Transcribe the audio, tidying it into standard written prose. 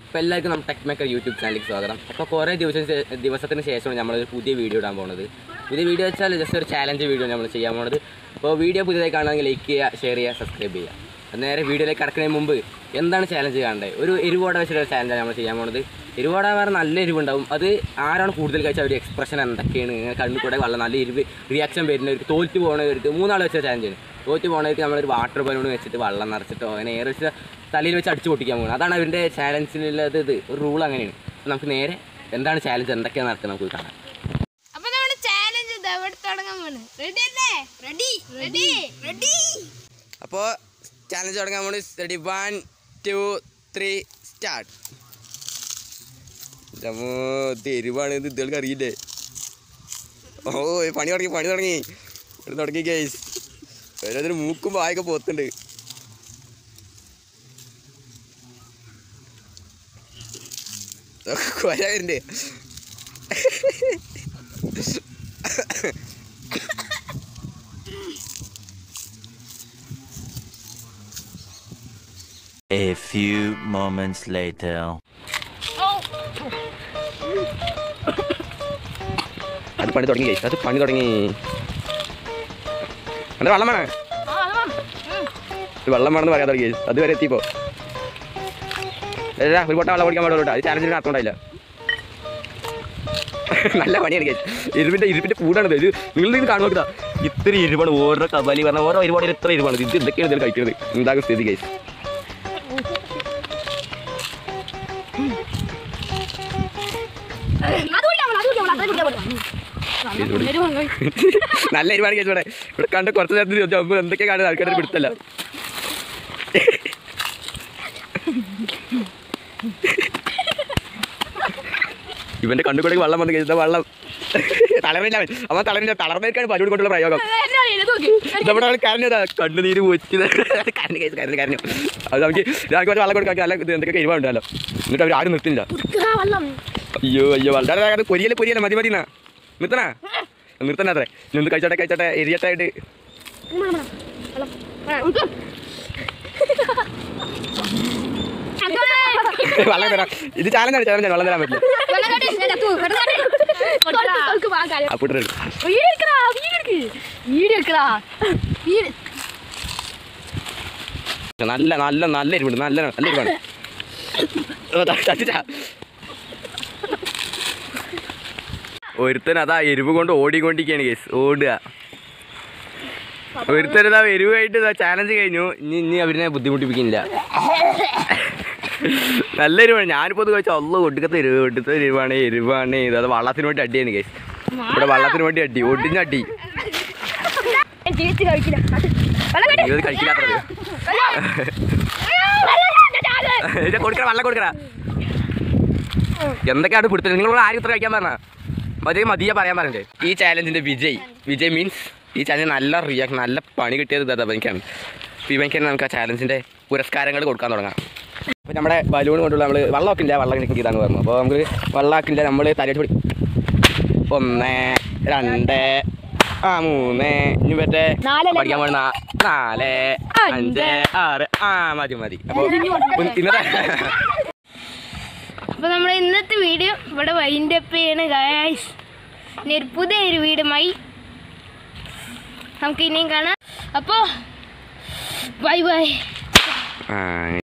അപ്പോൾ എല്ലാവർക്കും നമ്മുടെ ടെക് മേക്കർ യൂട്യൂബ് ചാനലിലേക്ക് സ്വാഗതം. അപ്പോൾ കുറേ ദിവസത്തിന് ശേഷമാണ് നമ്മളൊരു പുതിയ വീഡിയോ ഇടാൻ പോകുന്നത്. പുതിയ വീഡിയോ വെച്ചാൽ ജസ്റ്റ് ഒരു ചാലഞ്ച് വീഡിയോ നമ്മൾ ചെയ്യാൻ പോകുന്നത്. അപ്പോൾ വീഡിയോ പുതിയതായി കാണുകയാണെങ്കിൽ ലൈക്ക് ചെയ്യുക, ഷെയർ ചെയ്യുക, സബ്സ്ക്രൈബ് ചെയ്യുക. നേരെ വീഡിയോയിലേക്ക് കടക്കുന്നതിന് മുമ്പ് എന്താണ് ചാലഞ്ച് കാണേണ്ടത്? ഒരു എരിവോട വെച്ചിട്ടൊരു ചാലഞ്ചാണ് നമ്മൾ ചെയ്യാൻ പോകുന്നത്. എരിവോട വേറെ നല്ല എരിവുണ്ടാവും. അത് ആരാണ് കൂടുതൽ കഴിച്ചാൽ ഒരു എക്സ്പ്രഷൻ എന്തൊക്കെയാണ്, ഇങ്ങനെ കണ്ണിൽ കൂടെ വെള്ളം നല്ല എരിവ് റിയാക്ഷൻ വരുന്നവർക്ക്, തോറ്റ് പോകുന്നവർക്ക്, 3 ആൾ വെച്ച ചാലഞ്ചാണ്. തോറ്റ് പോകുന്നവർക്ക് നമ്മളൊരു വാട്ടർ ബലൂൺ വെച്ചിട്ട് വെള്ളം നിറച്ചിട്ടോ അങ്ങനെ എയർ വെച്ച് തലയിൽ വെച്ച് അടിച്ച് പൊട്ടിക്കാൻ പോകുന്നത്. അതാണ് അവരുടെ ചാലഞ്ചിനുള്ളത്. ഒരു റൂൾ അങ്ങനെയാണ്. അപ്പോൾ നമുക്ക് നേരെ എന്താണ് ചാലഞ്ച്, എന്തൊക്കെയാണ് നടക്കുന്നത് നമുക്ക് കാണാം. അപ്പോൾ ചാലഞ്ച് തുടങ്ങാൻ വേണ്ടി റെഡി, 1 2 3 സ്റ്റാർട്ട്. എരിവാണ് ഇത്, ഇതുകൾക്ക് അറിയില്ലേ? ഓ പണി തുടങ്ങി ഗൈസ്. ഓരോരുത്തർ മൂക്കും വായൊക്കെ പോത്തുണ്ട്. കൊല വരുന്നുണ്ട്. A few moments later. അത് പണി തുടങ്ങി ഗൈസ്, എൻ്റെ വെള്ളം വേണേ, വെള്ളം വേണമെന്ന് പറയാൻ തുടങ്ങി ഗൈസ്. അതുവരെ എത്തിയപ്പോൾ ഒരു പൊട്ട വെള്ളം കുടിക്കാൻ പാടുള്ളൂ. അത് ചാലഞ്ചിന് അർത്ഥമുണ്ടായില്ല. നല്ല പണിയാണ് ഗൈസ്. ഇരുപ്പിൻ്റെ കൂടാണിത്. ഇത് നിങ്ങൾ ഇത് കാണുക, ഇത്ര ഇരുപാട് ഓരോ കബാലി പറഞ്ഞാൽ ഓരോ ഒരുപാട് ഇത്ര ഇരുപാട്. ഇത് എന്തൊക്കെയാണ് ഇതിൽ കഴിക്കുന്നത്? എന്താകും സ്ഥിതി ഗൈസ്? നല്ല എരിവാണ് കേസ്. ഇവിടെ കണ്ട് കുറച്ച് നേരത്തിൽ എന്തൊക്കെ കാണുന്നത് ആൾക്കാരുടെ പിടുത്തല്ല. ഇവന്റെ കണ്ണുകൂടെ വെള്ളം വന്ന് കഴിച്ചാൽ വെള്ളം തളർന്നില്ല. അവൻ തളർന്നേക്കാണ് പരിപാടി കൊണ്ടുള്ള പ്രയോഗം. നമ്മുടെ കരഞ്ഞതാ, കണ്ണുനീര് പോച്ചത് കരഞ്ഞു. അത് നമുക്ക് കുറച്ച് വെള്ളം കൊടുക്കാൻ നല്ല എന്തൊക്കെ എരിവുണ്ടല്ലോ. എന്നിട്ട് അവർ ആരും നിർത്തില്ല. അയ്യോ വളരെ പൊരിയല്ലേ മതി നിർത്തണ അത്രേ. ഇന്ന് കഴിച്ചോട്ടെ എരിയട്ടായിട്ട്. വെള്ളം തരാം. ഇത് ചാലഞ്ചാണ്, വെള്ളം തരാൻ പറ്റില്ല. നല്ല എരിവുണ്ട്, നല്ല എരിവാണ്. ഒരുത്തൻ അതാ എരിവ് കൊണ്ട് ഓടിക്കൊണ്ടിരിക്കുകയാണ് കേസ്. ഓടുക. ഒരുത്തരതാ എരിവായിട്ട് ചാലഞ്ച് കഴിഞ്ഞു. ഇനി അവരിനെ ബുദ്ധിമുട്ടിപ്പിക്കുന്നില്ല. നല്ല എരിവാണ്. ഞാനിപ്പോൾ അത് കഴിച്ചാൽ ഒടുക്കത്തെ എരിവാണ്. ഇത് അത് വള്ളത്തിന് വേണ്ടി അടിയാണ് കേസ്. ഇവിടെ വള്ളത്തിന് വേണ്ടി അടി, ഒടിഞ്ഞടി. ഇത് കഴിക്കില്ലാത്തത് കൊടുക്കറ, വെള്ളം കൊടുക്കറ. എന്തൊക്കെയാണ് പിടുത്തത്? നിങ്ങൾ ആരും ഇത്ര കഴിക്കാൻ പറഞ്ഞ മതിയെ പറയാൻ പറഞ്ഞത്. ഈ ചാലഞ്ചിൻ്റെ വിജയ് മീൻസ് ഈ ചാലഞ്ച് നല്ല റിയാക്ഷൻ, നല്ല പണി കിട്ടിയത് ഇതാ ഇവനിക്കാണ്. അപ്പോൾ ഇവനിക്കാണ് നമുക്ക് ആ ചാലഞ്ചിൻ്റെ പുരസ്കാരങ്ങൾ കൊടുക്കാൻ തുടങ്ങാം. അപ്പോൾ നമ്മുടെ ബലൂൺ കൊണ്ടുള്ള നമ്മൾ വെള്ളമൊക്കില്ല, വെള്ളം ഇതാന്ന് പറഞ്ഞു. അപ്പോൾ നമുക്ക് വെള്ളമൊക്കില്ല, നമ്മൾ തലയിട്ട് പിടി. 1 2 3 ഇനി മറ്റേ പഠിക്കാൻ പോകുന്ന 4 5 6 മതി. അപ്പോൾ നമ്മുടെ ഇന്നത്തെ വീഡിയോ ഇവിടെ വൈൻഡപ്പ് ചെയ്യണ ഗായ്സ്. ഇനി ഒരു പുതിയൊരു വീഡിയോമായി നമുക്ക് ഇനിയും കാണാം. അപ്പോൾ ബൈ.